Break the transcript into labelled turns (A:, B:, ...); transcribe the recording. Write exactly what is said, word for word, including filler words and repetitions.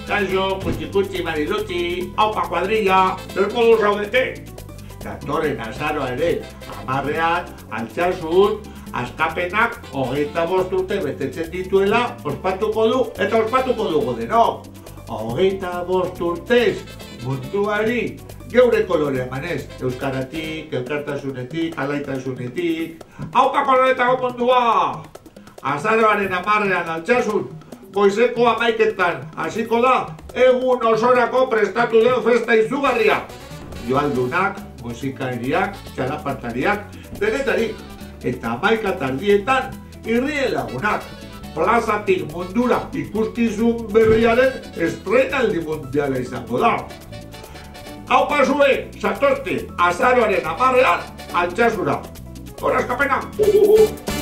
A: Kaixo, kutxi-kutxi, marilutxi, haupa kuadrilla, zer modu zaudete? Datorren azaroa ere, amarrean, altsasun, askapenak hogeita bost urte betetzen dituela ospatuko du eta ospatuko dugu denok. Hogeita bost urtez munduari geure kolore emanez, euskaratik, elkartasunetik, alaitasunetik. Haupa koloretako mundua! Azaroaren amarrean altsasun, goizeko hamaiketan hasiko da egun osorako prestatu den festa izugarria. Joaldunak, musikariak, txalapartariak, denetarik. Eta hamaika tardietan irrie lagunak. Plazatik mundura ikuskizun berriaren estrenaldi mundiala izango da. Hau pasue, zatozte, azaroaren amarrean, altxasura. Hora eskapena! Uh, uh, uh.